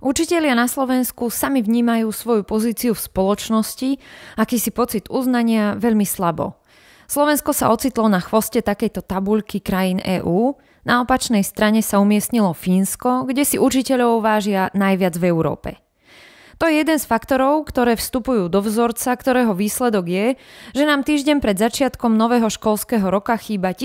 Učitelia na Slovensku sami vnímajú svoju pozíciu v spoločnosti, akýsi pocit uznania veľmi slabo. Slovensko sa ocitlo na chvoste takejto tabuľky krajín EÚ, na opačnej strane sa umiestnilo Fínsko, kde si učiteľov vážia najviac v Európe. To je jeden z faktorov, ktoré vstupujú do vzorca, ktorého výsledok je, že nám týždeň pred začiatkom nového školského roka chýba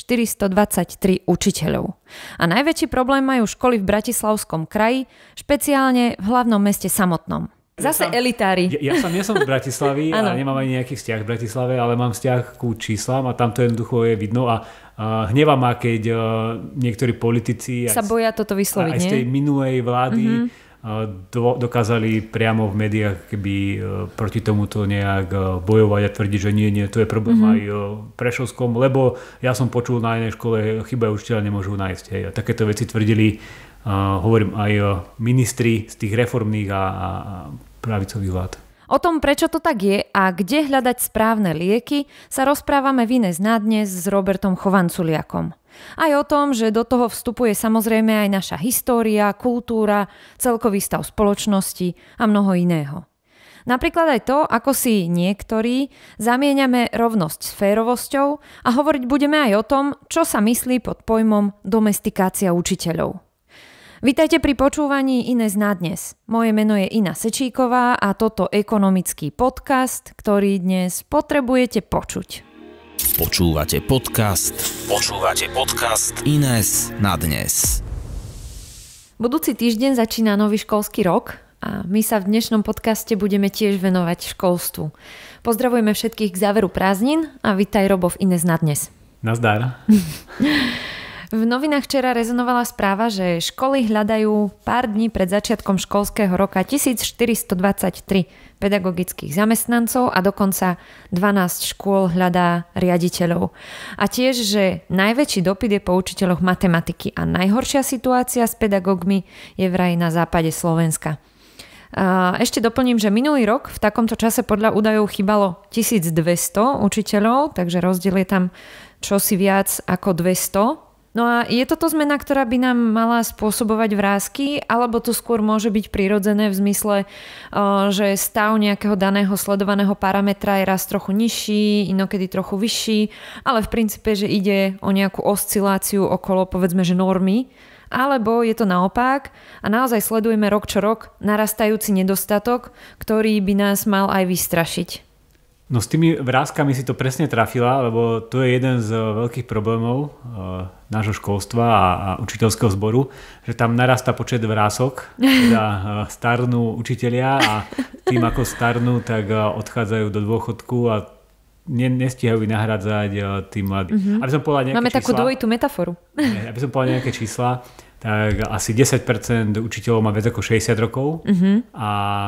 1423 učiteľov. A najväčší problém majú školy v Bratislavskom kraji, špeciálne v hlavnom meste samotnom. Zase elitári. Ja som z Bratislavy a nemám ani nejaký vzťah v Bratislave, ale mám vzťah ku číslam a tam to jednoducho je vidno a hnevá ma, keď niektorí politici sa boja toto vysloviť, aj z tej minulej vlády dokázali priamo v médiách keby proti tomuto nejak bojovať a tvrdiť, že nie, to je problém aj v Prešovskom, lebo ja som počul na jednej škole chýbajú učiteľa, nemôžu nájsť. Hej. A takéto veci tvrdili, hovorím, aj ministri z tých reformných a pravicových vlád. O tom, prečo to tak je a kde hľadať správne lieky, sa rozprávame v Ines na dnes s Robertom Chovanculiakom. Aj o tom, že do toho vstupuje samozrejme aj naša história, kultúra, celkový stav spoločnosti a mnoho iného. Napríklad aj to, ako si niektorí zamieňame rovnosť s férovosťou a hovoriť budeme aj o tom, čo sa myslí pod pojmom domestikácia učiteľov. Vítajte pri počúvaní Ines na dnes. Moje meno je Ina Sečíková a toto ekonomický podcast, ktorý dnes potrebujete počuť. Počúvate podcast Ines na dnes. Budúci týždeň začína nový školský rok a my sa v dnešnom podcaste budeme tiež venovať školstvu. Pozdravujeme všetkých k záveru prázdnin a vítaj Robo v Ines na dnes. Nazdar. V novinách včera rezonovala správa, že školy hľadajú pár dní pred začiatkom školského roka 1423 pedagogických zamestnancov a dokonca 12 škôl hľadá riaditeľov. A tiež, že najväčší dopyt je po učiteľoch matematiky a najhoršia situácia s pedagógmi je vraj na západe Slovenska. Ešte doplním, že minulý rok v takomto čase podľa údajov chýbalo 1200 učiteľov, takže rozdiel je tam čosi viac ako 200. No a je toto zmena, ktorá by nám mala spôsobovať vrásky, alebo to skôr môže byť prirodzené v zmysle, že stav nejakého daného sledovaného parametra je raz trochu nižší, inokedy trochu vyšší, ale v princípe, že ide o nejakú osciláciu okolo, povedzme, že normy, alebo je to naopak a naozaj sledujeme rok čo rok narastajúci nedostatok, ktorý by nás mal aj vystrašiť. No s tými vrázkami si to presne trafila, lebo to je jeden z veľkých problémov nášho školstva a učiteľského zboru, že tam narastá počet vrások, teda starnú učitelia a tým ako starnú, tak odchádzajú do dôchodku a nestíhajú nahradzať tým mladým. Aby som povedal nejaké Máme čísla, takú dvojitú metaforu. Aby som povedal nejaké čísla, tak asi 10% učiteľov má viac ako 60 rokov a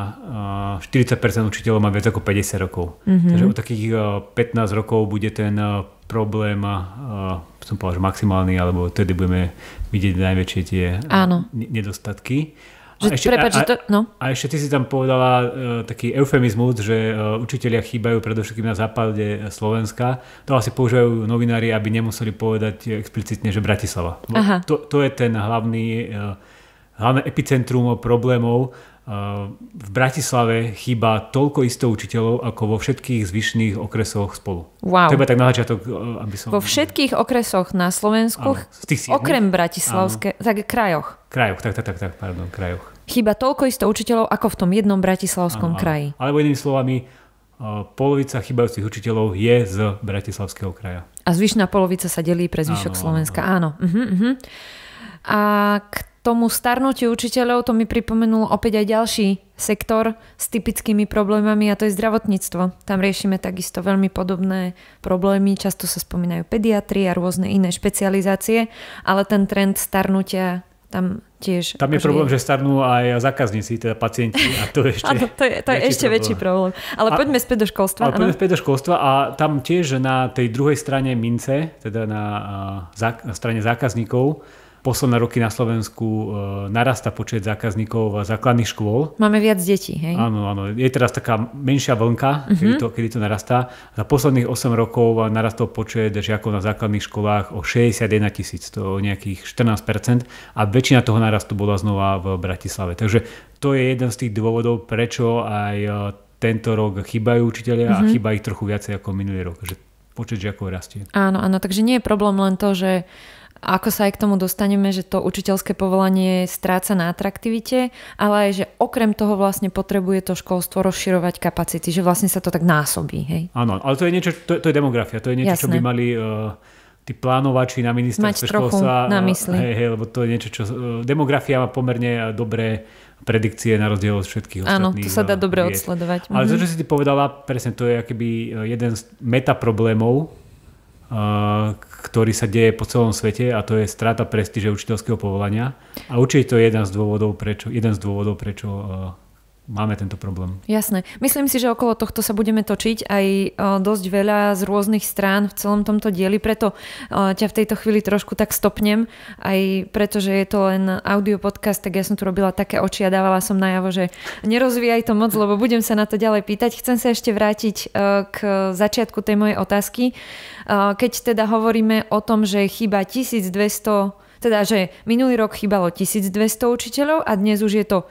40% učiteľov má viac ako 50 rokov. Takže o takých 15 rokov bude ten problém, som povedal, že maximálny, alebo vtedy budeme vidieť najväčšie tie nedostatky. A ešte ty si tam povedala taký eufemizmus, že učitelia chýbajú predovšetkým na západe Slovenska. To asi používajú novinári, aby nemuseli povedať explicitne, že Bratislava. To je ten hlavné epicentrum problémov. V Bratislave chýba toľko isto učiteľov, ako vo všetkých zvyšných okresoch spolu. Wow. To je tak na začiatok, aby som... Vo všetkých okresoch na Slovensku, okrem Bratislavské, tak krajoch. Krajoch. Chýba toľko isto učiteľov, ako v tom jednom bratislavskom kraji. Alebo inými slovami, polovica chýbajúcich učiteľov je z Bratislavského kraja. A zvyšná polovica sa delí pre zvyšok Slovenska. Áno. A k tomu starnutiu učiteľov to mi pripomenul opäť aj ďalší sektor s typickými problémami a to je zdravotníctvo. Tam riešime takisto veľmi podobné problémy. Často sa spomínajú pediatri a rôzne iné špecializácie, ale ten trend starnutia tam tiež... Tam je problém, že starnú aj zákazníci, teda pacienti a to je ešte, to je ešte väčší problém. Ale poďme späť do školstva. Poďme späť do školstva a tam tiež na tej druhej strane mince, teda na strane zákazníkov, posledné roky na Slovensku narastá počet zákazníkov základných škôl. Máme viac detí, hej? Áno. Je teraz taká menšia vlnka, kedy to narastá. Za posledných 8 rokov narastol počet žiakov na základných školách o 61 000, to o nejakých 14%, a väčšina toho narastu bola znova v Bratislave. Takže to je jeden z tých dôvodov, prečo aj tento rok chýbajú učitelia a chýba ich trochu viacej ako minulý rok, že počet žiakov rastie. Áno, takže nie je problém len to, že ako sa aj k tomu dostaneme, že to učiteľské povolanie stráca na atraktivite, ale aj, že okrem toho vlastne potrebuje to školstvo rozširovať kapacity, že vlastne sa to tak násobí. Hej? Áno, ale to je niečo, to je demografia, to je niečo, čo by mali tí plánovači na ministerstve školstva. Na mysli. Hej, lebo to je niečo, čo demografia má pomerne dobré predikcie na rozdiel od všetkých ostatných. Áno, to sa dá dobre odsledovať. Ale to, čo si ty povedala, presne to je akoby jeden z metaproblémov, ktorý sa deje po celom svete, a to je strata prestíže učiteľského povolania. A určite to je jeden z dôvodov, prečo máme tento problém. Jasné. Myslím si, že okolo tohto sa budeme točiť aj dosť veľa z rôznych strán v celom tomto dieli, preto ťa v tejto chvíli trošku tak stopnem, aj preto, že je to len audio podcast, tak ja som tu robila také oči a dávala som najavo, že nerozvíjaj to moc, lebo budem sa na to ďalej pýtať. Chcem sa ešte vrátiť k začiatku tej mojej otázky. Keď teda hovoríme o tom, že chýba 1200, teda, že minulý rok chýbalo 1200 učiteľov a dnes už je to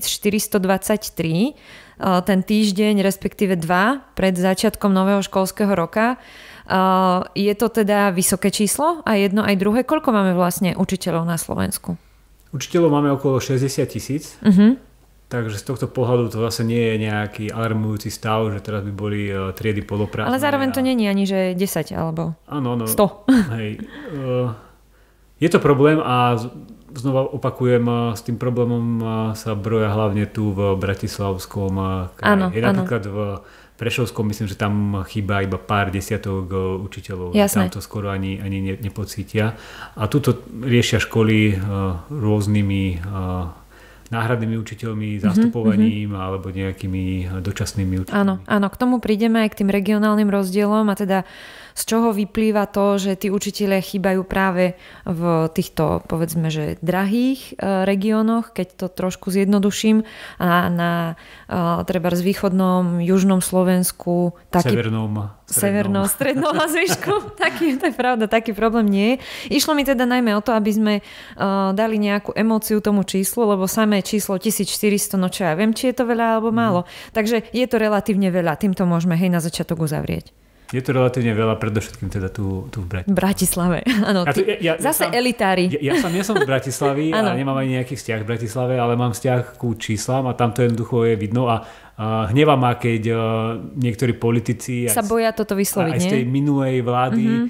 1423, ten týždeň, respektíve 2 pred začiatkom nového školského roka. Je to teda vysoké číslo a jedno aj druhé? Koľko máme vlastne učiteľov na Slovensku? Učiteľov máme okolo 60 000. Takže z tohto pohľadu to zase nie je nejaký alarmujúci stav, že teraz by boli triedy poloprázdne. Ale zároveň to nie je ani, že 10 alebo 100. Hej. Je to problém a znova opakujem, s tým problémom sa broja hlavne tu v Bratislavskom kraji. Napríklad v Prešovskom, myslím, že tam chýba iba pár desiatok učiteľov. Jasné. Tam to skoro ani nepocítia. A tuto riešia školy rôznymi náhradnými učiteľmi, zastupovaním alebo nejakými dočasnými učiteľmi. Áno, k tomu prídeme aj k tým regionálnym rozdielom, a teda z čoho vyplýva to, že tí učitelia chýbajú práve v týchto, povedzme, že drahých regiónoch, keď to trošku zjednoduším, a na treba z východnom, južnom Slovensku, severnom, strednom a zvyšku. To je pravda, taký problém nie je. Išlo mi teda najmä o to, aby sme dali nejakú emóciu tomu číslu, lebo samé číslo 1400, no čo ja viem, či je to veľa alebo málo. Takže je to relatívne veľa, týmto môžeme na začiatok uzavrieť. Je to relatívne veľa, predovšetkým teda tu v Bratislave. Áno, zase elitári. Ja som z Bratislavy a nemám ani nejaký vzťah v Bratislave, ale mám vzťah ku číslam a tam to jednoducho je vidno a hnevá ma, keď niektorí politici sa boja toto vysloviť, aj z tej minulej vlády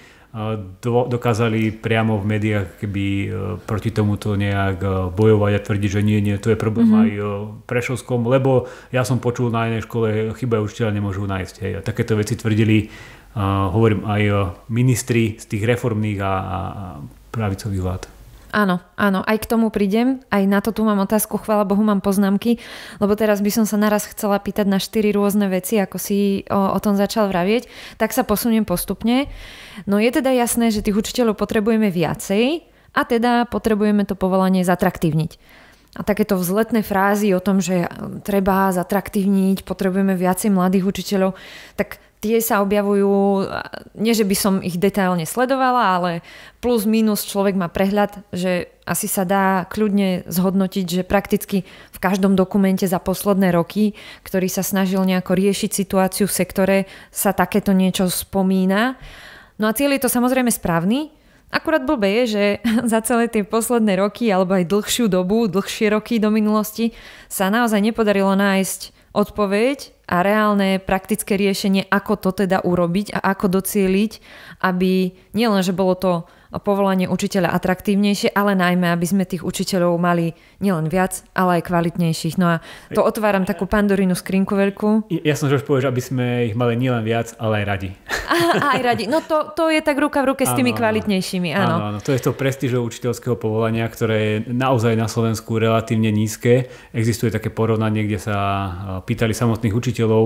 dokázali priamo v médiách proti tomuto nejak bojovať a tvrdiť, že nie, to je problém aj v Prešovskom, lebo ja som počul na jednej škole, chýbajú učiteľa, nemôžu nájsť. Hej. A takéto veci tvrdili, hovorím, aj ministri z tých reformných a pravicových vlád. Áno, aj k tomu prídem, aj na to tu mám otázku, chvála Bohu mám poznámky, lebo teraz by som sa naraz chcela pýtať na 4 rôzne veci, ako si o tom začal vravieť, tak sa posuniem postupne. No je teda jasné, že tých učiteľov potrebujeme viacej a teda potrebujeme to povolanie zatraktívniť. A takéto vzletné frázy o tom, že treba zatraktívniť, potrebujeme viacej mladých učiteľov, tak tie sa objavujú, nie že by som ich detailne sledovala, ale plus minus človek má prehľad, že asi sa dá kľudne zhodnotiť, že prakticky v každom dokumente za posledné roky, ktorý sa snažil nejako riešiť situáciu v sektore, sa takéto niečo spomína. No a cieľ je to samozrejme správny, akurát blbé je, že za celé tie posledné roky alebo aj dlhšie roky do minulosti sa naozaj nepodarilo nájsť odpoveď a reálne praktické riešenie, ako to teda urobiť a ako docieliť, aby nielen, že bolo to povolanie učiteľa atraktívnejšie, ale najmä, aby sme tých učiteľov mali nielen viac, ale aj kvalitnejších. No a to otváram takú Pandorinu skrinku veľkú. Ja som že už povieš, aby sme ich mali nielen viac, ale aj radi. Aj radi. No to je tak ruka v ruke s tými kvalitnejšími. Áno. To je to prestížou učiteľského povolania, ktoré je naozaj na Slovensku relatívne nízke. Existuje také porovnanie, kde sa pýtali samotných učiteľov,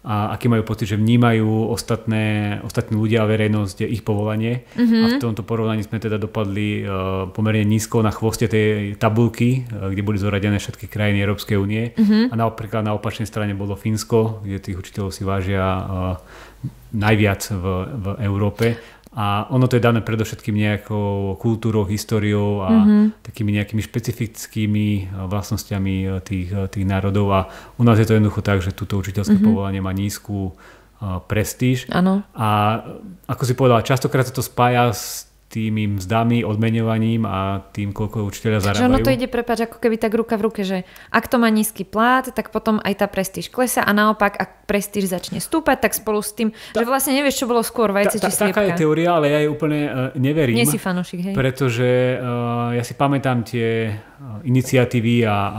a aký majú pocit, že vnímajú ostatní ľudia a verejnosť ich povolanie. A v tomto porovnaní sme teda dopadli pomerne nízko na chvoste tej tabulky, kde boli zoradené všetky krajiny Európskej únie. A napríklad na opačnej strane bolo Fínsko, kde tých učiteľov si vážia najviac v Európe. A ono to je dané predovšetkým nejakou kultúrou, históriou a takými nejakými špecifickými vlastnosťami tých národov. A u nás je to jednoducho tak, že túto učiteľské povolanie má nízku prestíž. Áno. A ako si povedala, častokrát sa to spája s tými mzdami, odmeňovaním a tým, koľko učiteľia zarábajú. Že ono to ide, prepáč, ako keby tak ruka v ruke, že ak to má nízky plát, tak potom aj tá prestíž klesá a naopak, ak prestíž začne stúpať, tak spolu s tým, že vlastne nevieš, čo bolo skôr, vajce či sliepka. Taká je teória, ale ja jej úplne neverím. Nie si fanošik, hej? Pretože ja si pamätám tie iniciatívy a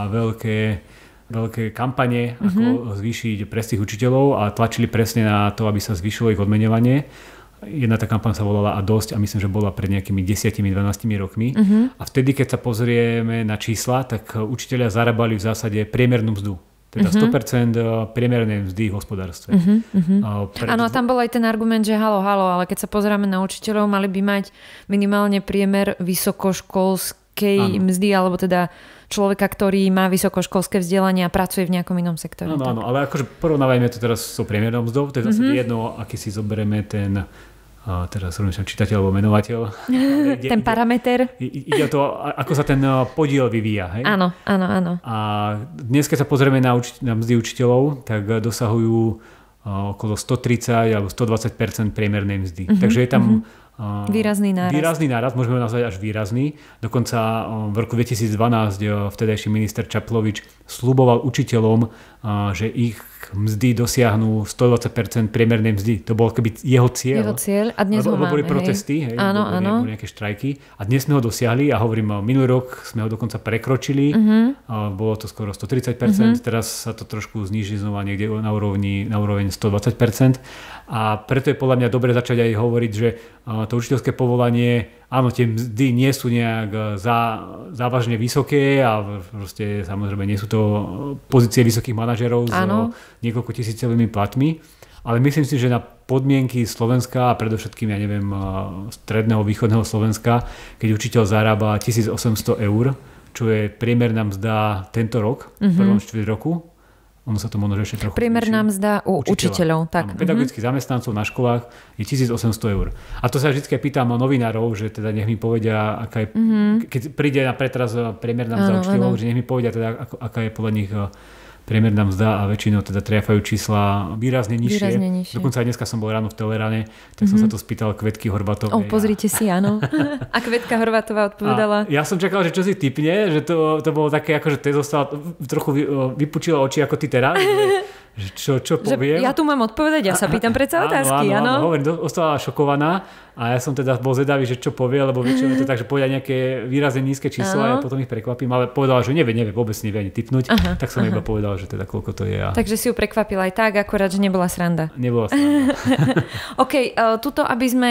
veľké kampane, ako zvýšiť prestíž učiteľov a tlačili presne na to, aby sa zvýšilo ich odmeňovanie. Jedna tá kampaň sa volala A dosť a myslím, že bola pred nejakými 10-12 rokmi. A vtedy, keď sa pozrieme na čísla, tak učitelia zarábali v zásade priemernú mzdu. Teda 100% priemernej mzdy v hospodárstve. Áno, a tam bol aj ten argument, že halo, ale keď sa pozeráme na učiteľov, mali by mať minimálne priemer vysokoškolskej mzdy, alebo teda človeka, ktorý má vysokoškolské vzdelanie a pracuje v nejakom inom sektore. Áno, ale akože porovnávajme to teraz s priemernou mzdou, to je zase jedno, aký si zoberieme ten teraz rozmýšľam čitateľ alebo menovateľ. Ten parameter. Ide o to, ako sa ten podiel vyvíja. Hej? Áno. A dnes, keď sa pozrieme na mzdy učiteľov, tak dosahujú okolo 130 alebo 120% priemernej mzdy. Takže je tam výrazný nárast, môžeme ho nazvať až výrazný. Dokonca v roku 2012 vtedajší minister Čaplovič sľuboval učiteľom, že ich mzdy dosiahnu 120% priemernej mzdy. To bol keby jeho cieľ. A dnes ho máme. Boli protesty, boli nejaké štrajky. A dnes sme ho dosiahli a hovorím, minulý rok sme ho dokonca prekročili. Bolo to skoro 130%, teraz sa to trošku zníži znova niekde na úroveň 120%. A preto je podľa mňa dobre začať aj hovoriť, že to učiteľské povolanie, áno, tie mzdy nie sú nejak závažne vysoké a proste samozrejme nie sú to pozície vysokých manažerov s niekoľko tisícovými platmi, ale myslím si, že na podmienky Slovenska a predovšetkým, ja neviem, stredného, východného Slovenska, keď učiteľ zarába 1800 eur, čo je priemerná mzda tento rok, v prvom štvrť roku, ono sa to možno ešte trochu priemerná mzda u učiteľov. Tak. Pedagogických zamestnancov na školách je 1800 eur. A to sa vždy pýtam novinárov, že teda nech mi povedia, aká je, keď príde na pretraz priemerná mzda učiteľov, že nech mi povedia teda, aká je podľa nich priemerná mzda a väčšinou teda triafajú čísla výrazne nižšie. Dokonca aj dneska som bol ráno v Teleráne, tak som sa to spýtal Kvetky Horvátovej. Pozrite si, áno. A Kvetka Horvátová odpovedala. Ja som čakal, že čo si tipne, že to bolo také, ako že to zostala trochu vypučila oči ako ty teraz. Že čo poviem. Ja tu mám odpovedať, ja sa pýtam predsa otázky, áno. Hovorím, ostala šokovaná a ja som teda bol zvedavý, že čo povie, lebo väčšinou je to tak, že povedia nejaké výrazne nízke čísla a ja potom ich prekvapím, ale povedala, že nevie, vôbec nevie ani tipnúť, tak som iba povedal, že teda koľko to je. Takže si ju prekvapil aj tak, akorát, že nebola sranda. Nebola sranda. OK, tuto, aby sme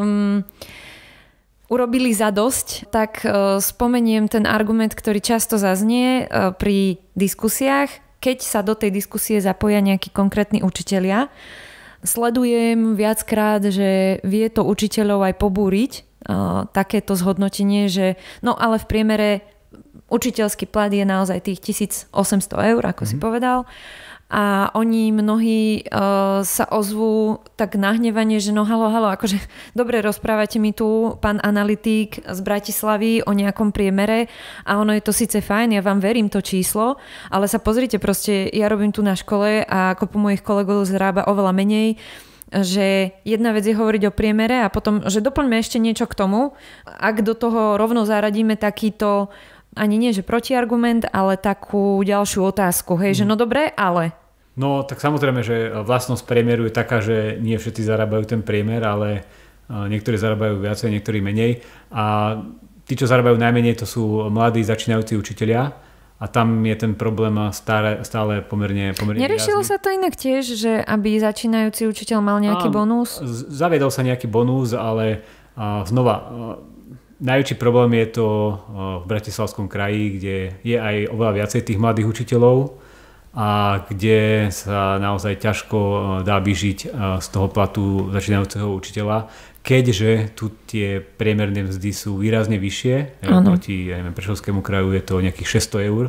urobili zadosť, tak spomeniem ten argument, ktorý často zaznie pri diskusiách, keď sa do tej diskusie zapoja nejakí konkrétni učitelia. Sledujem viackrát, že vie to učiteľov aj pobúriť, takéto zhodnotenie, že no ale v priemere učiteľský plat je naozaj tých 1800 eur, ako si povedal. A oni mnohí sa ozvú tak nahnevanie, že no halo, akože dobre rozprávate mi tu, pán analytik z Bratislavy o nejakom priemere a ono je to síce fajn, ja vám verím to číslo, ale sa pozrite proste, ja robím tu na škole a kopu mojich kolegov zarába oveľa menej, že jedna vec je hovoriť o priemere a potom, že doplňme ešte niečo k tomu, ak do toho rovno zaradíme takýto ani nie, že protiargument, ale takú ďalšiu otázku. Hej, že no dobre, ale... No, tak samozrejme, že vlastnosť priemeru je taká, že nie všetci zarábajú ten priemer, ale niektorí zarábajú viacej, niektorí menej. A tí, čo zarábajú najmenej, to sú mladí začínajúci učitelia. A tam je ten problém stále pomerne Neriešilo sa to inak tiež, že aby začínajúci učiteľ mal nejaký bonus? Zaviedol sa nejaký bonus, ale znova... Najväčší problém je to v Bratislavskom kraji, kde je aj oveľa viacej tých mladých učiteľov a kde sa naozaj ťažko dá vyžiť z toho platu začínajúceho učiteľa, keďže tu tie priemerné mzdy sú výrazne vyššie. Proti Prešovskému kraju je to nejakých 600 eur.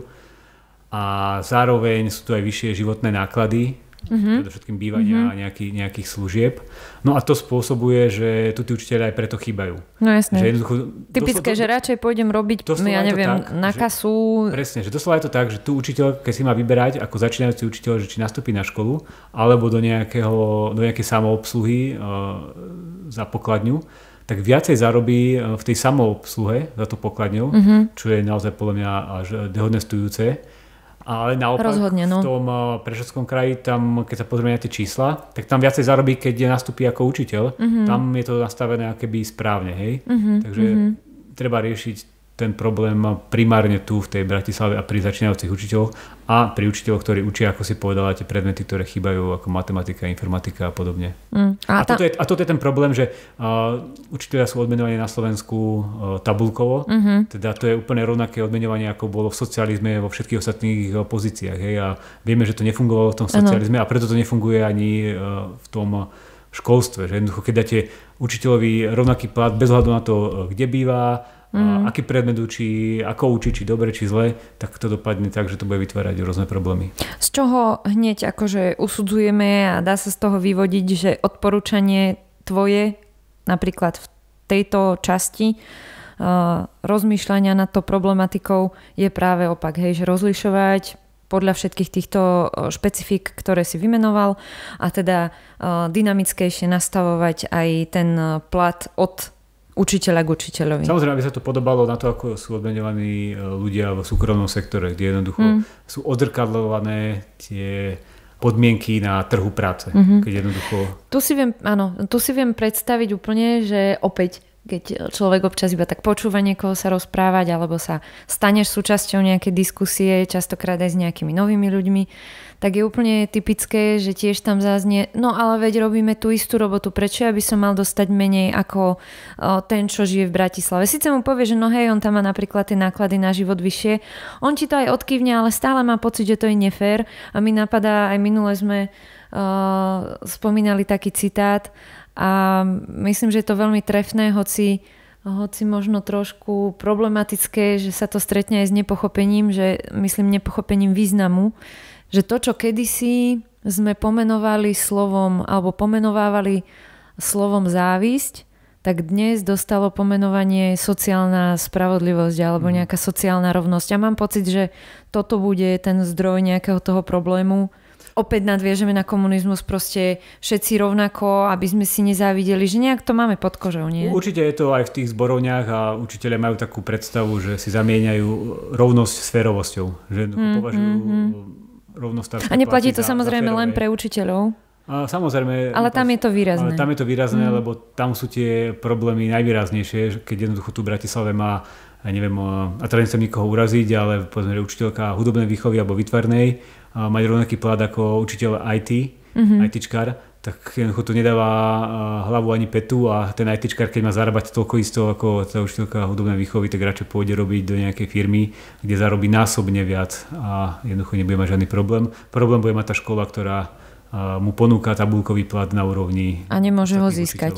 A zároveň sú tu aj vyššie životné náklady, predovšetkým bývania a nejakých služieb. No a to spôsobuje, že tu tí učiteľia aj preto chýbajú. No jasné. Typické, že radšej pôjdem robiť, ja neviem, na kasu. Presne, že doslova je to tak, že tu učiteľ, keď si má vyberať ako začínajúci učiteľ, že či nastúpi na školu, alebo do nejakej samoobsluhy za pokladňu, tak viacej zarobí v tej samoobsluhe za tú pokladňu, čo je naozaj podľa mňa až dehonestujúce. Ale naopak rozhodne, no. V tom Prešovskom kraji, tam keď sa pozrieme na tie čísla, tak tam viacej zarobí, keď nastúpi ako učiteľ. Tam je to nastavené akoby správne, hej. Takže treba riešiť ten problém primárne tu v tej Bratislave a pri začínajúcich učiteľoch a pri učiteľoch, ktorí učia, ako si povedala, tie predmety, ktoré chýbajú ako matematika, informatika a podobne. A toto je ten problém, že učiteľia sú odmeňovaní na Slovensku tabuľkovo, teda to je úplne rovnaké odmeňovanie, ako bolo v socializme vo všetkých ostatných pozíciách. Hej? A vieme, že to nefungovalo v tom socializme a preto to nefunguje ani v tom školstve. Že jednoducho, keď dáte učiteľovi rovnaký plat bez hľadu na to, kde býva, aký predmet učí, ako učí, či dobre, či zle, tak to dopadne tak, že to bude vytvárať rôzne problémy. Z čoho hneď akože usudzujeme a dá sa z toho vyvodiť, že odporúčanie tvoje napríklad v tejto časti rozmýšľania nad tou problematikou je práve opak, hej, že rozlišovať podľa všetkých týchto špecifík, ktoré si vymenoval a teda dynamickejšie nastavovať aj ten plat od učiteľa k učiteľovi. Samozrejme, aby sa to podobalo na to, ako sú odmeňovaní ľudia v súkromnom sektore, kde jednoducho sú odzrkadľované tie podmienky na trhu práce. Keď jednoducho... Tu si viem predstaviť úplne, že opäť, keď človek občas iba tak počúva niekoho sa rozprávať, alebo sa staneš súčasťou nejakej diskusie, častokrát aj s nejakými novými ľuďmi, tak je úplne typické, že tiež tam zaznie, no ale veď robíme tú istú robotu, prečo ja by som mal dostať menej ako ten, čo žije v Bratislave. Sice mu povie, že no hej, on tam má napríklad tie náklady na život vyššie, on ti to aj odkývne, ale stále má pocit, že to je nefér a mi napadá, aj minule sme spomínali taký citát a myslím, že je to veľmi trefné, hoci možno trošku problematické, že sa to stretne aj s nepochopením, že myslím nepochopením významu, že to, čo kedysi sme pomenovali slovom alebo pomenovávali slovom závisť, tak dnes dostalo pomenovanie sociálna spravodlivosť alebo nejaká sociálna rovnosť. A mám pocit, že toto bude ten zdroj nejakého toho problému. Opäť nadviežeme na komunizmus, proste všetci rovnako, aby sme si nezávideli, že nejak to máme pod kožou, nie? Určite je to aj v tých zborovniach a učitelia majú takú predstavu, že si zamieňajú rovnosť s férovosťou. Že považujú rovnosť. A neplatí to samozrejme len pre učiteľov? Samozrejme. Ale tam je to výrazné. Ale tam je to výrazné, lebo tam sú tie problémy najvýraznejšie, keď jednoducho tu v Bratislave má, ja neviem, a to nechcem nikoho uraziť, ale povedzme, že učiteľka hudobnej výchovy alebo výtvarnej mať rovnaký plat ako učiteľ IT, ITčkár, tak jednoducho to nedáva hlavu ani petu a ten ITčkár, keď má zarábať toľko isto ako tá učiteľka hudobnej výchovy, tak radšej pôjde robiť do nejakej firmy, kde zarobí násobne viac a jednoducho nebude mať žiadny problém. Problém bude mať tá škola, ktorá mu ponúka tabuľkový plat na úrovni a nemôže ho získať.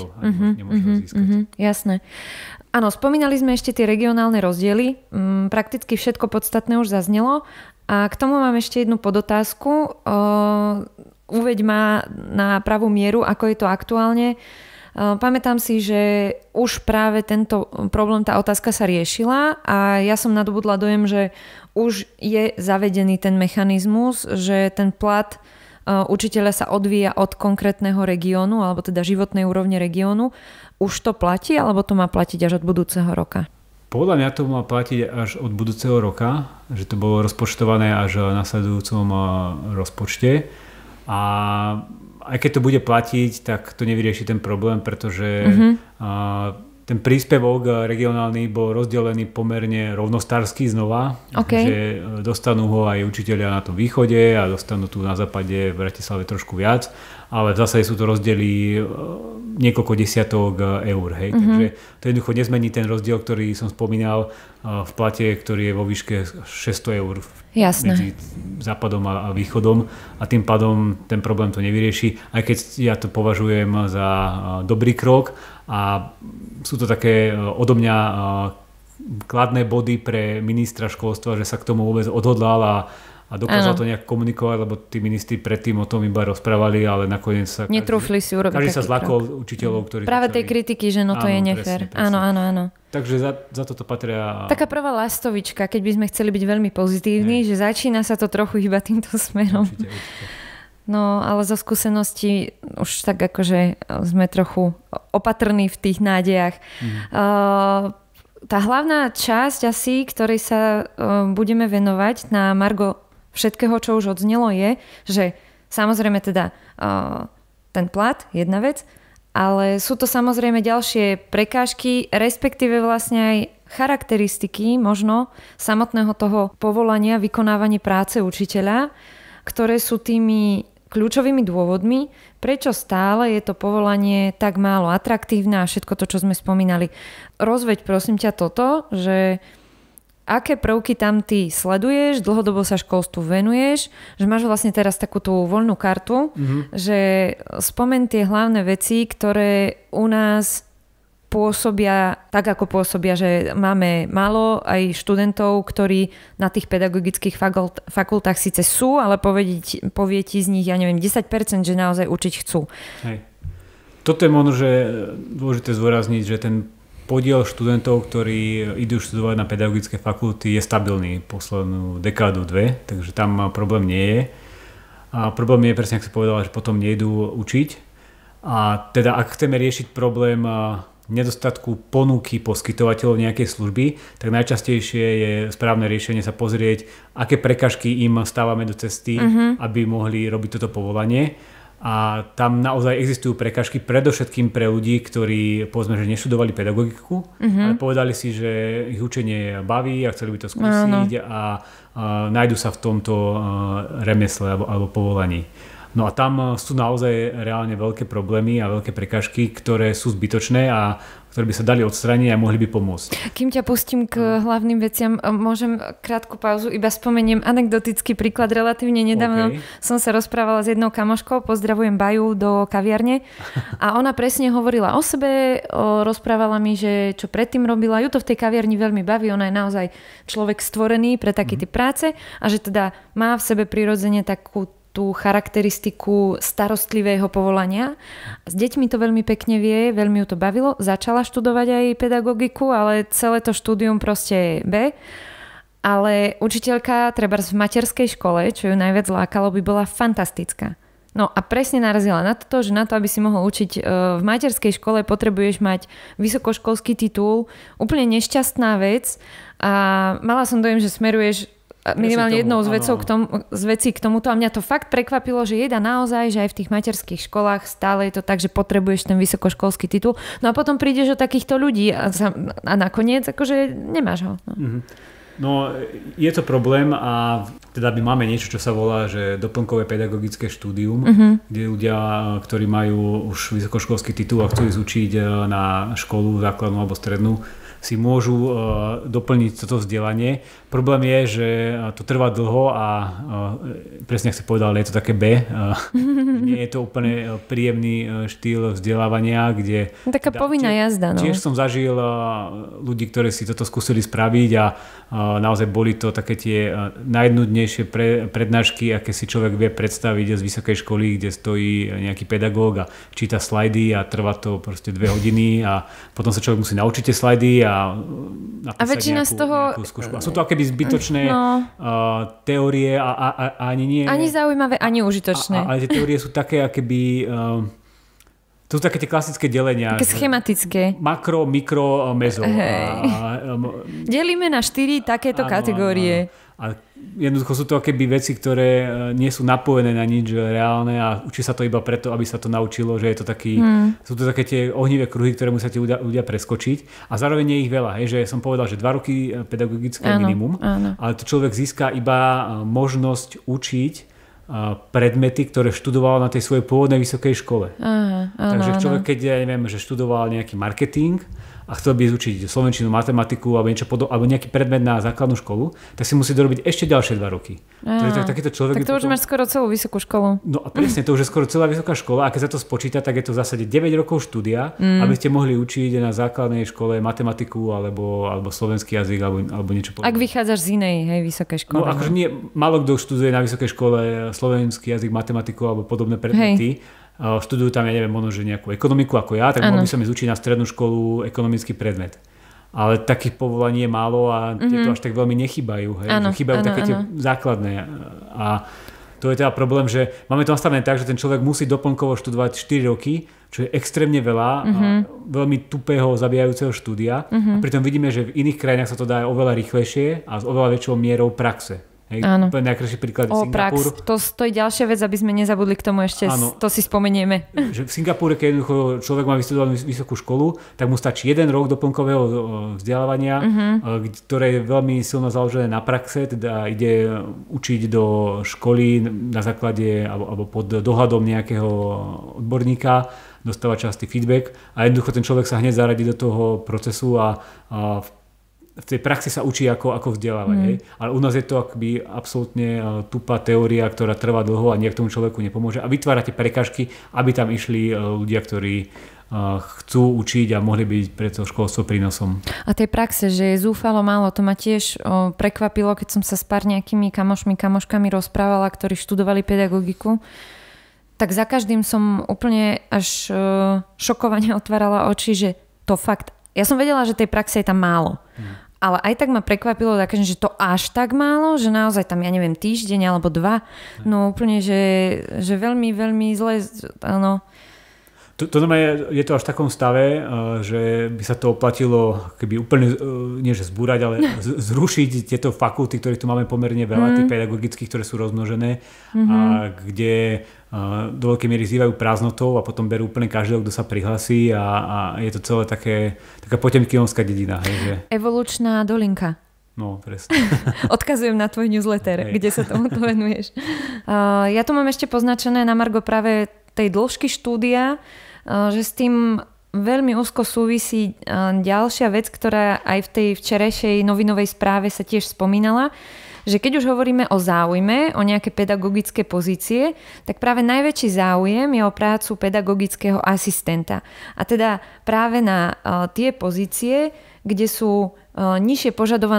Jasné. Áno, spomínali sme ešte tie regionálne rozdiely. Prakticky všetko podstatné už zaznelo. A k tomu mám ešte jednu podotázku. Uveď ma na pravú mieru, ako je to aktuálne. Pamätám si, že už práve tento problém, tá otázka sa riešila a ja som nadobudla dojem, že už je zavedený ten mechanizmus, že ten plat učiteľa sa odvíja od konkrétneho regiónu, alebo teda životnej úrovne regiónu. Už to platí, alebo to má platiť až od budúceho roka? Podľa mňa to má platiť až od budúceho roka, že to bolo rozpočtované až v nasledujúcom rozpočte. A aj keď to bude platiť, tak to nevyrieši ten problém, pretože ten príspevok regionálny bol rozdelený pomerne rovnostársky znova, že dostanú ho aj učitelia na tom východe a dostanú tu na západe v Bratislave trošku viac, ale v zásade sú to rozdiely niekoľko desiatok eur. Hej. Takže to jednoducho nezmení ten rozdiel, ktorý som spomínal v plate, ktorý je vo výške 600 eur medzi západom a východom a tým pádom ten problém to nevyrieši, aj keď ja to považujem za dobrý krok a sú to také odo mňa kladné body pre ministra školstva, že sa k tomu vôbec odhodlal a dokázal to nejak komunikovať, lebo tí ministri predtým o tom iba rozprávali, ale nakoniec sa netrúfli si urobiť každý sa zlakol učiteľov, ktorí práve tej kritiky, že to je nefér. Áno. Takže za toto patria... Taká prvá lastovička, keď by sme chceli byť veľmi pozitívni, že začína sa to trochu iba týmto smerom. Určite. No, ale zo skúseností už tak akože sme trochu opatrní v tých nádejach. Tá hlavná časť asi, ktorej sa budeme venovať na margo všetkého, čo už odznelo, je, že samozrejme teda ten plat, jedna vec, ale sú to samozrejme ďalšie prekážky, respektíve vlastne aj charakteristiky možno samotného toho povolania, vykonávanie práce učiteľa, ktoré sú tými kľúčovými dôvodmi, prečo stále je to povolanie tak málo atraktívne a všetko to, čo sme spomínali. Rozveď prosím ťa toto, že aké prvky tam ty sleduješ, dlhodobo sa školstvu venuješ, že máš vlastne teraz takú tú voľnú kartu, že spomen tie hlavné veci, ktoré u nás pôsobia tak, ako pôsobia, že máme málo aj študentov, ktorí na tých pedagogických fakultách síce sú, ale povie ti z nich, ja neviem, 10%, že naozaj učiť chcú. Hej. Toto je možno, že dôležité zdôrazniť, že ten podiel študentov, ktorí idú študovať na pedagogické fakulty, je stabilný poslednú dekádu, dve, takže tam problém nie je. A problém je, presne ako si povedala, že potom nejdú učiť. A teda ak chceme riešiť problém nedostatku ponuky poskytovateľov nejakej služby, tak najčastejšie je správne riešenie sa pozrieť, aké prekažky im stávame do cesty, aby mohli robiť toto povolanie. A tam naozaj existujú prekažky predovšetkým pre ľudí, ktorí povedzme, že neštudovali pedagogiku, ale povedali si, že ich učenie baví a chceli by to skúsiť a nájdu sa v tomto remesle alebo povolaní. No a tam sú naozaj reálne veľké problémy a veľké prekážky, ktoré sú zbytočné a ktoré by sa dali odstrániť a mohli by pomôcť. Kým ťa pustím k hlavným veciam, môžem krátku pauzu, iba spomeniem anekdotický príklad. Relatívne nedávno som sa rozprávala s jednou kamoškou, pozdravujem Baju do kaviarne a ona presne hovorila o sebe, rozprávala mi, že čo predtým robila, ju to v tej kaviarni veľmi baví, ona je naozaj človek stvorený pre také typ práce a že teda má v sebe prirodzene takú tú charakteristiku starostlivého povolania. S deťmi to veľmi pekne vie, veľmi ju to bavilo. Začala študovať aj pedagogiku, ale celé to štúdium proste je B. Ale učiteľka treba v materskej škole, čo ju najviac lákalo, by bola fantastická. No a presne narazila na to, že na to, aby si mohol učiť v materskej škole, potrebuješ mať vysokoškolský titul. Úplne nešťastná vec. A mala som dojem, že smeruješ minimálne jednou z vecí k tomuto a mňa to fakt prekvapilo, že jeda naozaj, že aj v tých materských školách stále je to tak, že potrebuješ ten vysokoškolský titul. No a potom prídeš o takýchto ľudí a nakoniec akože nemáš ho. No je to problém a teda my máme niečo, čo sa volá, že doplnkové pedagogické štúdium, kde ľudia, ktorí majú už vysokoškolský titul a chcú ísť učiť na školu základnú alebo strednú, si môžu doplniť toto vzdelanie. Problém je, že to trvá dlho a presne ako si povedal, je to také B. Nie je to úplne príjemný štýl vzdelávania, kde... Taká povinná jazda. No. Tiež som zažil ľudí, ktorí si toto skúsili spraviť a naozaj boli to také tie najnudnejšie prednášky, aké si človek vie predstaviť z vysokej školy, kde stojí nejaký pedagóg a číta slajdy a trvá to proste 2 hodiny a potom sa človek musí naučiť tie slajdy a väčšina z toho... A sú to akéby zbytočné teórie a ani nie... Ani zaujímavé, ani užitočné. Ale tie teórie sú také akéby To sú také tie klasické delenia. Také schematické. Makro, mikro, mezo. Delíme na 4 takéto kategórie. A jednoducho sú to akéby veci, ktoré nie sú napojené na nič reálne a učí sa to iba preto, aby sa to naučilo, že je to taký, sú to také tie ohnivé kruhy, ktoré musia ľudia preskočiť. A zároveň je ich veľa, že som povedal, že 2 roky pedagogické minimum, ale to človek získa iba možnosť učiť predmety, ktoré študoval na tej svojej pôvodnej vysokej škole. Takže človek, keď ja neviem, že študoval nejaký marketing a chcel by učiť slovenčinu, matematiku alebo nejaký predmet na základnú školu, tak si musí dorobiť ešte ďalšie 2 roky. Takýto človek tak to už máš skoro celú vysokú školu. No a presne, to už je skoro celá vysoká škola a keď sa to spočíta, tak je to v zásade 9 rokov štúdia, aby ste mohli učiť na základnej škole matematiku alebo slovenský jazyk alebo niečo podobné. Ak vychádzaš z inej vysokej školy. No akože nie, málo kto študuje na vysokej škole slovenský jazyk, matematiku alebo podobné predmety. Študujú tam, ja neviem, možno, že nejakú ekonomiku ako ja, tak mohol by som ísť učiť na strednú školu ekonomický predmet. Ale takých povolaní je málo a tieto až tak veľmi nechýbajú. Chýbajú také tie základné. A to je teda problém, že máme to nastavené tak, že ten človek musí doplnkovo študovať 4 roky, čo je extrémne veľa a veľmi tupého, zabíjajúceho štúdia. A pritom vidíme, že v iných krajinách sa to dá oveľa rýchlejšie a s oveľa väčšou mierou praxe. Áno. Najkrajší príklad je Singapur. To je ďalšia vec, aby sme nezabudli k tomu ešte, to si spomenieme. Že v Singapúre, keď jednoducho človek má vystudovanú vysokú školu, tak mu stačí 1 rok doplnkového vzdelávania, ktoré je veľmi silno založené na praxe, teda ide učiť do školy na základe alebo pod dohľadom nejakého odborníka, dostáva častý feedback a jednoducho ten človek sa hneď zaradí do toho procesu a v tej praxi sa učí ako vzdelávať. Ale u nás je to akoby absolútne tupá teória, ktorá trvá dlho a nejak tomu človeku nepomôže. A vytvárate prekažky, aby tam išli ľudia, ktorí chcú učiť a mohli byť pre to školstvo prínosom. A tej praxe, že je zúfalo málo, to ma tiež prekvapilo, keď som sa s pár nejakými kamoškami rozprávala, ktorí študovali pedagogiku. Tak za každým som úplne až šokovane otvárala oči, že to fakt. Ja som vedela, že tej praxe je tam málo. Ale aj tak ma prekvapilo, že to až tak málo, že naozaj tam, ja neviem, týždeň alebo 2. No úplne, že veľmi, veľmi zle. Áno. To je to až v takom stave, že by sa to oplatilo keby úplne, nie že zbúrať, ale zrušiť tieto fakulty, ktorých tu máme pomerne veľa, tých pedagogických, ktoré sú rozmnožené a kde do veľkej miery zývajú prázdnotou a potom berú úplne každého, kto sa prihlasí a je to celé taká potemkinovská dedina. Hej, že... Evolučná dolinka. No, presne. Odkazujem na tvoj newsletter, kde sa tomuto venuješ. Ja tu mám ešte poznačené na margo práve tej dĺžky štúdia, že s tým veľmi úzko súvisí ďalšia vec, ktorá aj v tej včerajšej novinovej správe sa tiež spomínala, že keď už hovoríme o záujme, o nejaké pedagogické pozície, tak práve najväčší záujem je o prácu pedagogického asistenta. A teda práve na tie pozície, kde sú nižšie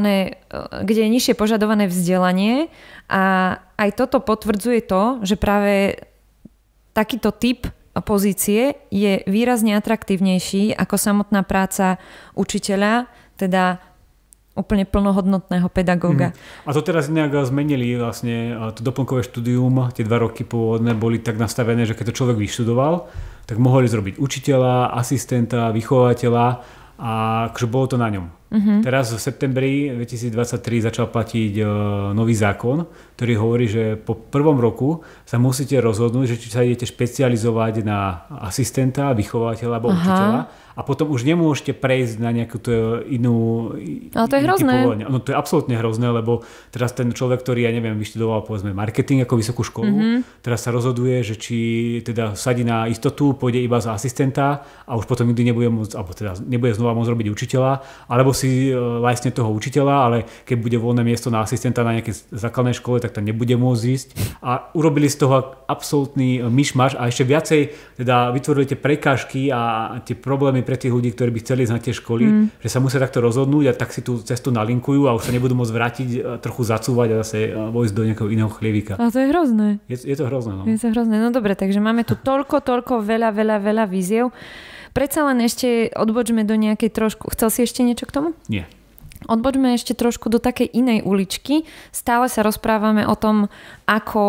požadované vzdelanie a aj toto potvrdzuje to, že práve takýto typ pozície je výrazne atraktívnejší ako samotná práca učiteľa, teda úplne plnohodnotného pedagóga. A to teraz nejak zmenili vlastne to doplnkové štúdium, tie 2 roky pôvodné boli tak nastavené, že keď to človek vyštudoval, tak mohli zrobiť učiteľa, asistenta, vychovateľa a akože bolo to na ňom. Teraz v septembri 2023 začal platiť nový zákon, ktorý hovorí, že po 1. roku sa musíte rozhodnúť, že či sa idete špecializovať na asistenta, vychovateľa alebo učiteľa a potom už nemôžete prejsť na nejakú inú... Ale to je hrozné. No to je absolútne hrozné, lebo teraz ten človek, ktorý, ja neviem, vyštudoval povedzme marketing ako vysokú školu, teraz sa rozhoduje, že či teda sadí na istotu, pôjde iba za asistenta a už potom nikdy nebude môcť, alebo teda nebude znova môcť robiť učiteľa, alebo si lajsne toho učiteľa, ale keď bude voľné miesto na asistenta na nejakej základnej škole, tak tam nebude môcť ísť. A urobili z toho absolútny myšmaš a ešte viacej teda vytvorili tie prekážky a tie problémy pre tých ľudí, ktorí by chceli ísť na tie školy, že sa musia takto rozhodnúť a tak si tú cestu nalinkujú a už sa nebudú môcť vrátiť, trochu zacúvať a zase vojsť do nejakého iného chlievika. A to je hrozné. Je to hrozné, no. Je to hrozné. No dobre, takže máme tu toľko veľa víziev. Predsa len ešte odbočme do nejakej trošku... Chcel si ešte niečo k tomu? Nie. Odbočme ešte trošku do takej inej uličky. Stále sa rozprávame o tom, ako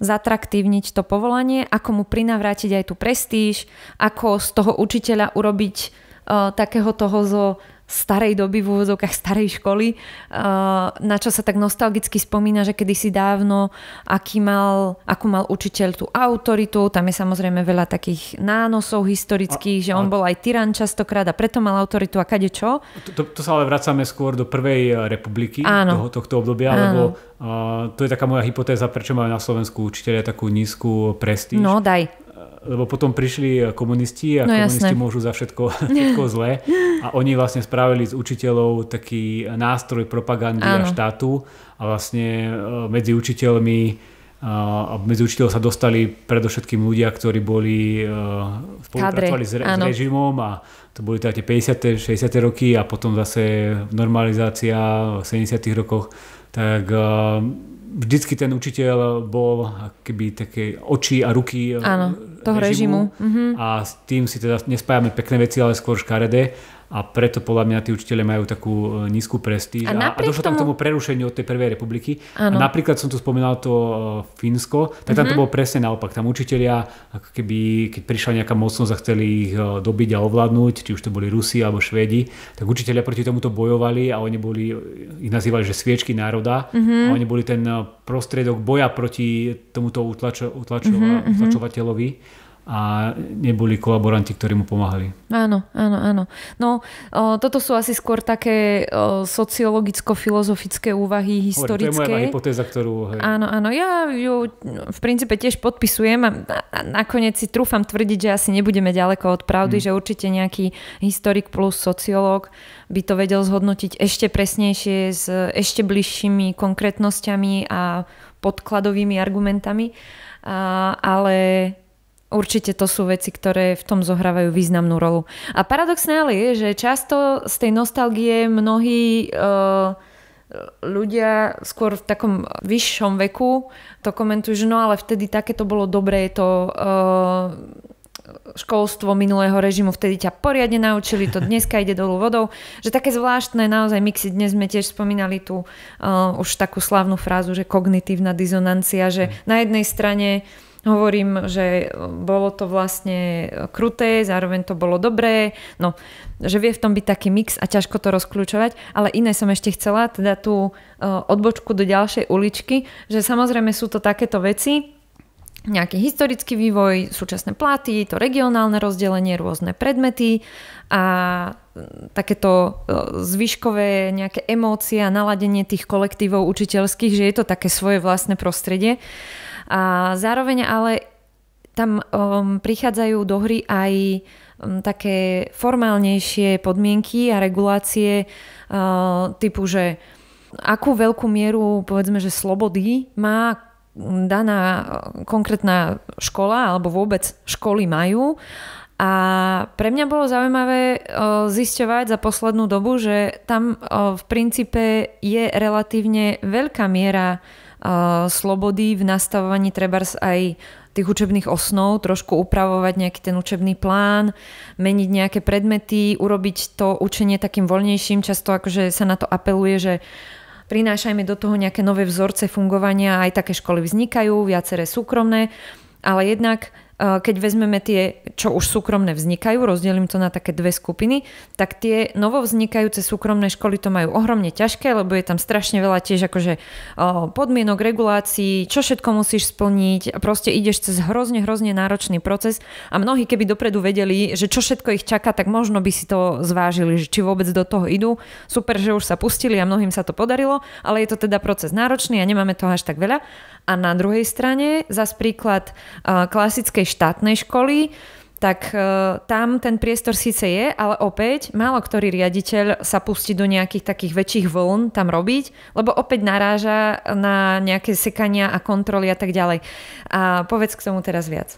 zatraktívniť to povolanie, ako mu prinavrátiť aj tú prestíž, ako z toho učiteľa urobiť takého toho zo starej doby, v úvodzovkách starej školy, na čo sa tak nostalgicky spomína, že kedysi dávno, akú mal učiteľ tú autoritu, tam je samozrejme veľa takých nánosov historických, že on bol aj tyran častokrát a preto mal autoritu a kadečo. To sa ale vracame skôr do prvej republiky, tohto obdobia, lebo to je taká moja hypotéza, prečo majú na Slovensku učiteľia takú nízku prestíž. No, daj. Lebo potom prišli komunisti a komunisti môžu za všetko zlé a oni vlastne spravili z učiteľov taký nástroj propagandy a štátu a vlastne medzi učiteľov sa dostali predovšetkým ľudia, ktorí boli spolupracovali s režimom a to boli teda tie 50. 60. roky a potom zase normalizácia v 70. rokoch, tak vždycky ten učiteľ bol akoby také oči a ruky toho režimu. A s tým si teda nespájame pekné veci, ale skôr škaredé. A preto podľa mňa tí učiteľe majú takú nízku prestíž. A došlo tam k tomu prerušeniu od tej prvej republiky. A napríklad som tu spomínal to Fínsko, tak tam to bolo presne naopak. Tam učitelia, ako keby, keď prišla nejaká mocnosť a chceli ich dobiť a ovládnuť, či už to boli Rusi alebo Švédi, tak učitelia proti tomuto bojovali a oni ich nazývali, že sviečky národa. A oni boli ten prostriedok boja proti tomuto utlačovateľovi. A neboli kolaboranti, ktorí mu pomáhali. Áno. No, toto sú asi skôr také sociologicko-filozofické úvahy historické. To je moja hypotéza, ktorú... Áno, ja ju v princípe tiež podpisujem a nakoniec si trúfam tvrdiť, že asi nebudeme ďaleko od pravdy, že určite nejaký historik plus sociológ by to vedel zhodnotiť ešte presnejšie s ešte bližšími konkrétnosťami a podkladovými argumentami. Ale určite to sú veci, ktoré v tom zohrávajú významnú rolu. A paradoxné ale je, že často z tej nostalgie mnohí ľudia skôr v takom vyššom veku to komentujú, že no ale vtedy takéto bolo dobré, to školstvo minulého režimu, vtedy ťa poriadne naučili, to dneska ide dolu vodou. Že také zvláštne naozaj mixy, dnes sme tiež spomínali tú už takú slávnu frázu, že kognitívna dizonancia, že na jednej strane hovorím, že bolo to vlastne kruté, zároveň to bolo dobré, no, že vie v tom byť taký mix a ťažko to rozkľúčovať, ale iné som ešte chcela, teda tú odbočku do ďalšej uličky, že samozrejme sú to takéto veci, nejaký historický vývoj, súčasné platy, to regionálne rozdelenie, rôzne predmety a takéto zvyškové nejaké emócie a naladenie tých kolektívov učiteľských, že je to také svoje vlastné prostredie. A zároveň ale tam prichádzajú do hry aj také formálnejšie podmienky a regulácie typu, že akú veľkú mieru, povedzme, že slobody má daná konkrétna škola alebo vôbec školy majú. A pre mňa bolo zaujímavé zisťovať za poslednú dobu, že tam v princípe je relatívne veľká miera slobody v nastavovaní trebárs aj tých učebných osnov, trošku upravovať nejaký ten učebný plán, meniť nejaké predmety, urobiť to učenie takým voľnejším. Často akože sa na to apeluje, že prinášajme do toho nejaké nové vzorce fungovania, aj také školy vznikajú, viaceré súkromné, ale jednak keď vezmeme tie, čo už súkromné vznikajú, rozdelím to na také dve skupiny, tak tie novovznikajúce súkromné školy to majú ohromne ťažké, lebo je tam strašne veľa tiež akože podmienok, regulácií, čo všetko musíš splniť a proste ideš cez hrozne náročný proces a mnohí keby dopredu vedeli, že čo všetko ich čaká, tak možno by si to zvážili, že či vôbec do toho idú. Super, že už sa pustili a mnohým sa to podarilo, ale je to teda proces náročný a nemáme toho až tak veľa. A na druhej strane zas príklad klasickej štátnej školy, tak tam ten priestor síce je, ale opäť málo ktorý riaditeľ sa pustí do nejakých takých väčších vln tam robiť, lebo opäť naráža na nejaké sekania a kontroly a tak ďalej. A povedz k tomu teraz viac.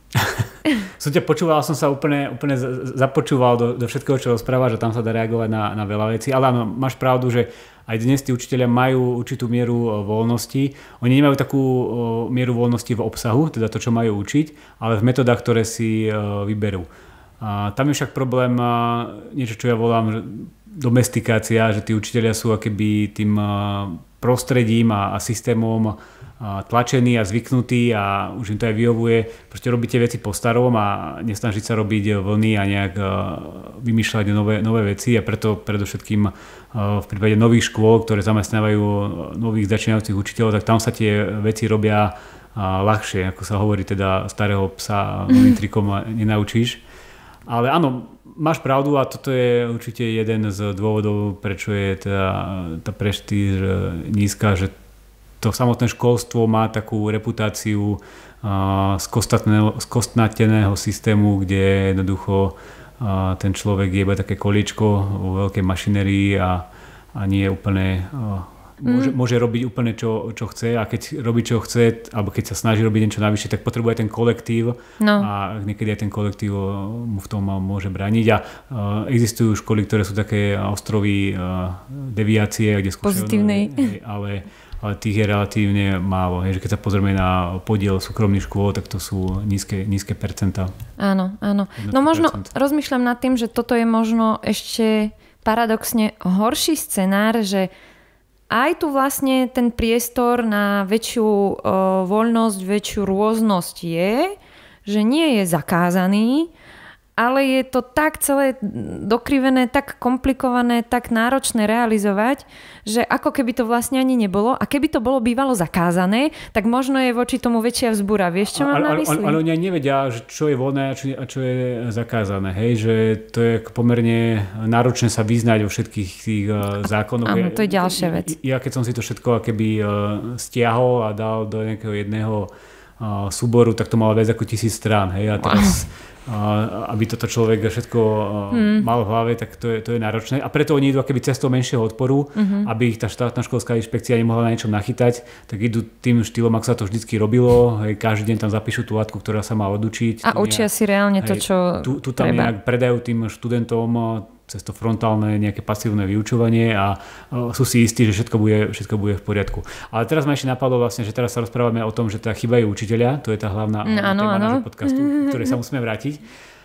Som ťa počúval, som sa úplne započúval do všetkého, čo rozprávaš, že tam sa dá reagovať na veľa vecí, ale áno, máš pravdu, že aj dnes tí učitelia majú určitú mieru voľnosti. Oni nemajú takú mieru voľnosti v obsahu, teda to, čo majú učiť, ale v metodách, ktoré si vyberú. A tam je však problém niečo, čo ja volám domestikácia, že tí učitelia sú akoby tým prostredím a systémom tlačení a zvyknutí a už im to aj vyhovuje. Proste robíte veci po starom a nesnažiť sa robiť vlny a nejak vymýšľať nové veci a preto predovšetkým v prípade nových škôl, ktoré zamestnávajú nových začínajúcich učiteľov, tak tam sa tie veci robia ľahšie, ako sa hovorí, teda starého psa novým trikom nenaučíš. Ale áno, máš pravdu a toto je určite jeden z dôvodov, prečo je tá prestíž nízka, že to samotné školstvo má takú reputáciu skostnateného systému, kde jednoducho ten človek je iba také kolíčko vo veľkej mašinérii a nie je úplne... Môže robiť úplne čo chce a keď robí čo chce alebo keď sa snaží robiť niečo navyše, tak potrebuje ten kolektív a niekedy aj ten kolektív mu v tom môže brániť a existujú školy, ktoré sú také ostrovy deviácie, kde skúšajú pozitívnej, ale tých je relatívne málo. Že keď sa pozrieme na podiel súkromných škôl, tak to sú nízke percentá. Áno. No možno rozmýšľam nad tým, že toto je možno ešte paradoxne horší scenár, že aj tu vlastne ten priestor na väčšiu voľnosť, väčšiu rôznosť je, že nie je zakázaný, ale je to tak celé dokrivené, tak komplikované, tak náročné realizovať, že ako keby to vlastne ani nebolo. A keby to bolo bývalo zakázané, tak možno je voči tomu väčšia vzbúra. Vieš, čo mám na mysli? Ale oni nevedia, že čo je voľné a čo je zakázané. Hej? Že to je pomerne náročné sa vyznať vo všetkých tých zákonoch. Áno, to je ďalšia vec. Ja keď som si to všetko keby stiahol a dal do nejakého jedného súboru, tak to malo viac ako 1000 strán. Hej? A teraz... aby toto človek všetko mal v hlave, tak to je náročné. A preto oni idú akoby cestou menšieho odporu, aby ich tá štátna školská inšpekcia nemohla na niečom nachytať, tak idú tým štýlom, ako sa to vždycky robilo. Hej, každý deň tam zapíšu tú látku, ktorá sa má odučiť. A učia si reálne to, čo tu tam treba. Nejak predajú tým študentom cez to frontálne nejaké pasívne vyučovanie a sú si istí, že všetko bude v poriadku. Ale teraz ma ešte napadlo vlastne, že teraz sa rozprávame o tom, že teda chýbajú učitelia, to je tá hlavná téma nášho podcastu, ktorej sa musíme vrátiť.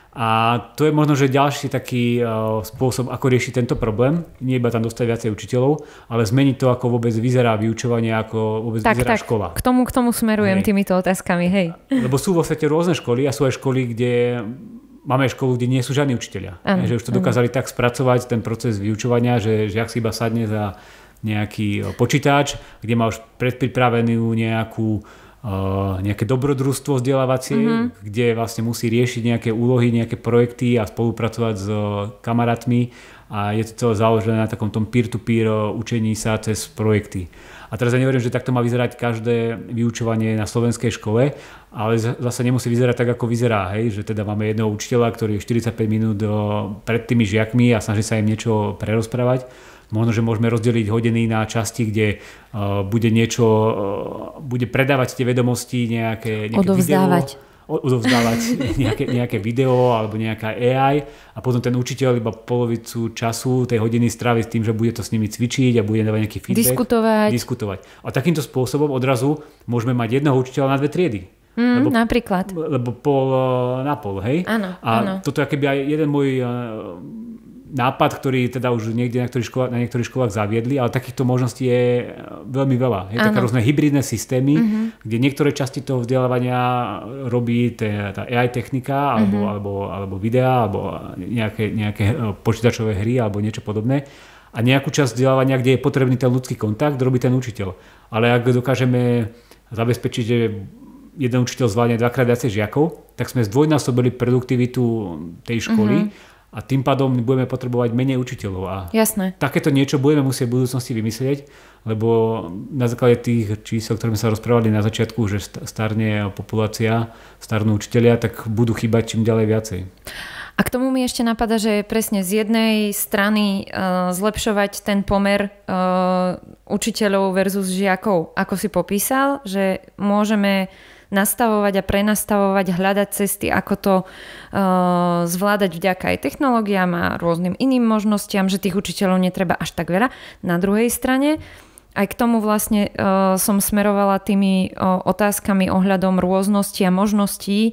A to je možno, že ďalší taký spôsob, ako riešiť tento problém. Nie iba tam dostať viacej učiteľov, ale zmeniť to, ako vôbec vyzerá vyučovanie, ako vôbec vyzerá škola. K tomu smerujem týmito otázkami, hej. Lebo sú vo svete rôzne školy a sú aj školy, kde máme školu, kde nie sú žiadni učitelia. Že už to dokázali tak spracovať, ten proces vyučovania, že žiak si iba sadne za nejaký počítač, kde má už predpripravenú nejaké dobrodružstvo vzdelávacie, kde vlastne musí riešiť nejaké úlohy, nejaké projekty a spolupracovať s kamarátmi a je to celé založené na takom tom peer-to-peer učení sa cez projekty. A teraz ja neverím, že takto má vyzerať každé vyučovanie na slovenskej škole, ale zase nemusí vyzerať tak, ako vyzerá. Hej? Že teda máme jedného učiteľa, ktorý je 45 minút pred tými žiakmi a snaží sa im niečo prerozprávať. Možno, že môžeme rozdeliť hodiny na časti, kde bude predávať tie vedomosti, nejaké odovzdávať nejaké video alebo nejaká AI a potom ten učiteľ iba polovicu času tej hodiny strávi s tým, že bude to s nimi cvičiť a bude dávať nejaký feedback. Diskutovať. A takýmto spôsobom odrazu môžeme mať jedného učiteľa na 2 triedy. Napríklad. Lebo pol na pol, hej? Áno. Toto je akoby aj jeden môj nápad, ktorý teda už niekde na niektorých školách zaviedli, ale takýchto možností je veľmi veľa. Je také rôzne hybridné systémy, kde niektoré časti toho vzdelávania robí tá AI technika alebo videa, alebo nejaké počítačové hry alebo niečo podobné. A nejakú časť vzdelávania, kde je potrebný ten ľudský kontakt, robí ten učiteľ. Ale ak dokážeme zabezpečiť, že jeden učiteľ zvládne 2-krát viacej žiakov, tak sme zdvojnásobili produktivitu tej školy. A tým pádom budeme potrebovať menej učiteľov. A jasné. Takéto niečo budeme musieť v budúcnosti vymyslieť, lebo na základe tých čísel, ktoré sme sa rozprávali na začiatku, že starne populácia, starnú učitelia, tak budú chýbať čím ďalej viacej. A k tomu mi ešte napadá, že presne z jednej strany zlepšovať ten pomer učiteľov versus žiakov, ako si popísal, že môžeme nastavovať a prenastavovať, hľadať cesty, ako to zvládať vďaka aj technológiám a rôznym iným možnostiam, že tých učiteľov netreba až tak veľa. Na druhej strane, aj k tomu vlastne som smerovala tými otázkami ohľadom rôznosti a možností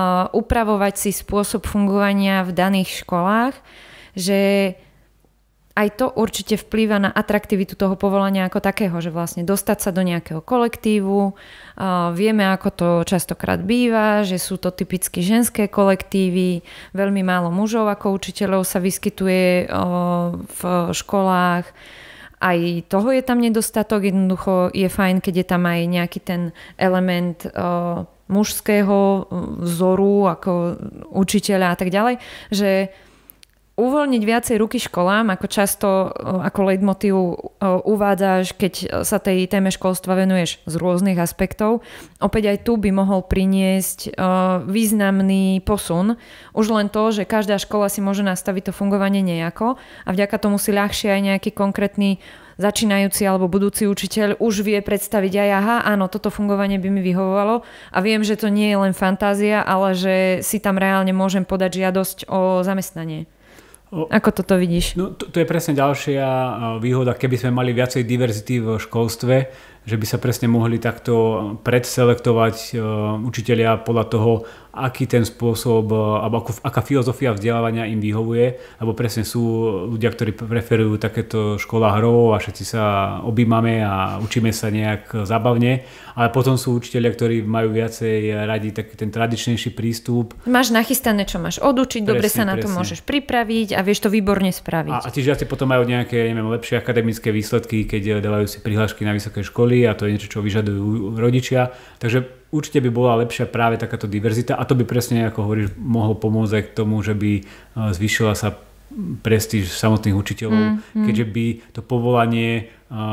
upravovať si spôsob fungovania v daných školách, že aj to určite vplýva na atraktivitu toho povolania ako takého, že vlastne dostať sa do nejakého kolektívu. Vieme, ako to častokrát býva, že sú to typicky ženské kolektívy, veľmi málo mužov ako učiteľov sa vyskytuje v školách. Aj toho je tam nedostatok, jednoducho je fajn, keď je tam aj nejaký ten element mužského vzoru ako učiteľa a tak ďalej, že uvoľniť viacej ruky školám, ako často ako leitmotív uvádzaš, keď sa tej téme školstva venuješ z rôznych aspektov. Opäť aj tu by mohol priniesť významný posun. Už len to, že každá škola si môže nastaviť to fungovanie nejako a vďaka tomu si ľahšie aj nejaký konkrétny začínajúci alebo budúci učiteľ už vie predstaviť aj áno, toto fungovanie by mi vyhovovalo a viem, že to nie je len fantázia, ale že si tam reálne môžem podať žiadosť o zamestnanie. Ako toto vidíš? No, to je presne ďalšia výhoda, keby sme mali viacej diverzity v školstve, že by sa presne mohli takto predselektovať učitelia podľa toho, aký ten spôsob, alebo aká filozofia vzdelávania im vyhovuje, alebo presne sú ľudia, ktorí preferujú takéto škola hrov a všetci sa objímame a učíme sa nejak zábavne, ale potom sú učitelia, ktorí majú viacej radi taký ten tradičnejší prístup. Máš nachystané, čo máš odučiť, dobre sa na to môžeš pripraviť a vieš to výborne spraviť. A tí žiaci potom majú nejaké, lepšie akademické výsledky, keď dávajú si prihlášky na vysoké školy a to je niečo, čo vyžadujú rodičia. Takže určite by bola lepšia práve takáto diverzita a to by presne, ako hovoríš, mohlo pomôcť aj k tomu, že by zvýšila sa prestíž samotných učiteľov, keďže by to povolanie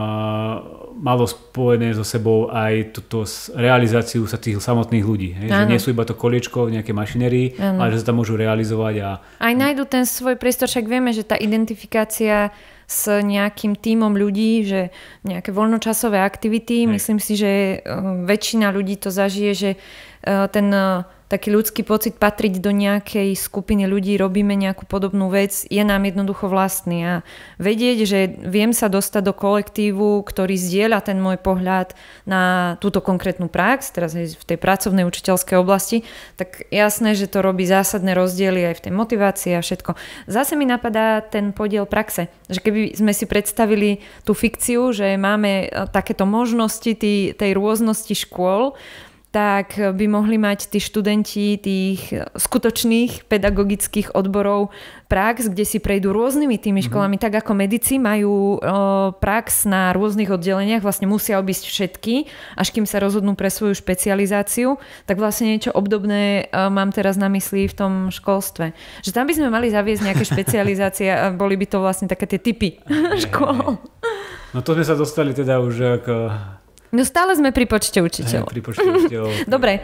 malo spojené so sebou aj túto realizáciu sa tých samotných ľudí. Že nie sú iba to koliečko v nejakej mašinérii, ale že sa tam môžu realizovať. Aj nájdu ten svoj priestor, však vieme, že tá identifikácia s nejakým tímom ľudí, že nejaké voľnočasové aktivity, myslím si, že väčšina ľudí to zažije, že ten taký ľudský pocit patriť do nejakej skupiny ľudí, robíme nejakú podobnú vec, je nám jednoducho vlastný. A vedieť, že viem sa dostať do kolektívu, ktorý zdieľa ten môj pohľad na túto konkrétnu prax, teraz aj v tej pracovnej učiteľskej oblasti, tak jasné, že to robí zásadné rozdiely aj v tej motivácii a všetko. Zase mi napadá ten podiel praxe, že keby sme si predstavili tú fikciu, že máme takéto možnosti tej rôznosti škôl, tak by mohli mať tí študenti tých skutočných pedagogických odborov prax, kde si prejdú rôznymi tými školami, tak ako medici majú prax na rôznych oddeleniach, vlastne musia obísť všetky, až kým sa rozhodnú pre svoju špecializáciu, tak vlastne niečo obdobné mám teraz na mysli v tom školstve. Že tam by sme mali zaviesť nejaké špecializácie a boli by to vlastne také tie typy škôl. No to sme sa dostali teda už k... No stále sme pri počte učiteľov. Dobre,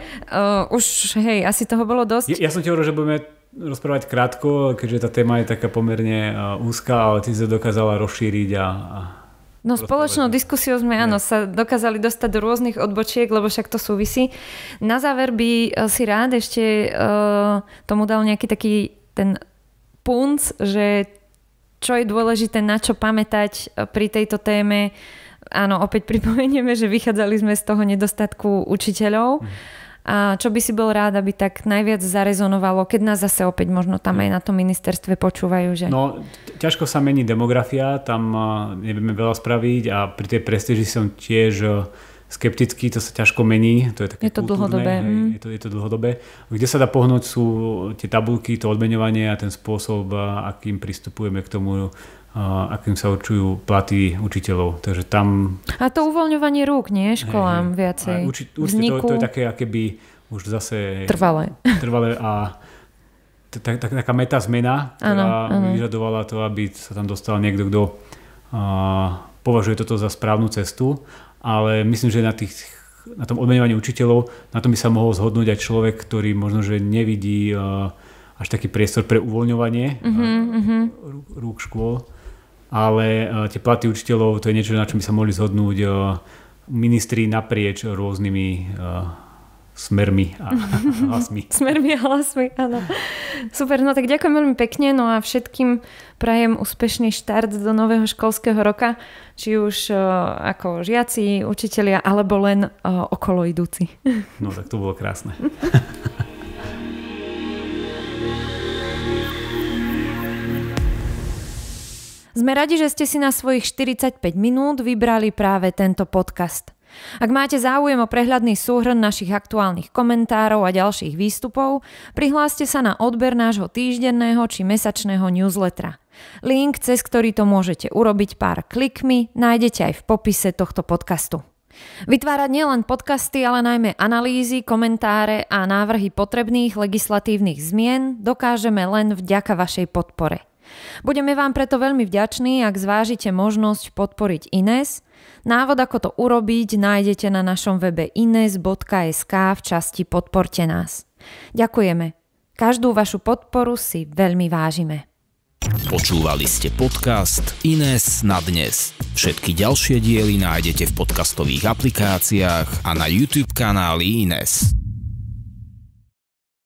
už asi toho bolo dosť. Ja som ti hovoril, že budeme rozprávať krátko, keďže tá téma je taká pomerne úzka, ale ty sa dokázala rozšíriť No spoločnou diskusiou sme sa dokázali dostať do rôznych odbočiek, lebo však to súvisí. Na záver by si rád ešte tomu dal nejaký taký ten punc, že čo je dôležité, na čo pamätať pri tejto téme. Áno, opäť pripomenieme, že vychádzali sme z toho nedostatku učiteľov. A čo by si bol rád, aby tak najviac zarezonovalo, keď nás zase opäť možno tam aj na tom ministerstve počúvajú, že... No, ťažko sa mení demografia, tam nevieme veľa spraviť a pri tej prestíži som tiež skeptický, to sa ťažko mení, to je také dlhodobé. Je to dlhodobé. Kde sa dá pohnúť sú tie tabuľky, to odmeňovanie a ten spôsob, akým pristupujeme k tomu, akým sa určujú platy učiteľov. Takže tam... A to uvoľňovanie rúk, nie? Školám viacej. Určite to je také, akéby už zase... Trvalé a taká meta zmena, ktorá vyžadovala to, aby sa tam dostal niekto, kto považuje toto za správnu cestu. Ale myslím, že na tom odmeňovaní učiteľov, na tom by sa mohol zhodnúť aj človek, ktorý možno, že nevidí až taký priestor pre uvoľňovanie rúk škôl. Ale tie platy učiteľov, to je niečo, na čom by sa mohli zhodnúť ministri naprieč rôznymi smermi a hlasmi. Smermi a hlasmi, áno. Super, no tak ďakujem veľmi pekne, no a všetkým prajem úspešný štart do nového školského roka, či už ako žiaci, učitelia, alebo len okolo idúci. No tak to bolo krásne. Sme radi, že ste si na svojich 45 minút vybrali práve tento podcast. Ak máte záujem o prehľadný súhrn našich aktuálnych komentárov a ďalších výstupov, prihláste sa na odber nášho týždenného či mesačného newslettera. Link, cez ktorý to môžete urobiť pár klikmi, nájdete aj v popise tohto podcastu. Vytvárať nielen podcasty, ale najmä analýzy, komentáre a návrhy potrebných legislatívnych zmien dokážeme len vďaka vašej podpore. Budeme vám preto veľmi vďační, ak zvážite možnosť podporiť Ines. Návod, ako to urobiť, nájdete na našom webe ines.sk v časti Podporte nás. Ďakujeme. Každú vašu podporu si veľmi vážime. Počúvali ste podcast Ines na dnes. Všetky ďalšie diely nájdete v podcastových aplikáciách a na YouTube kanáli Ines.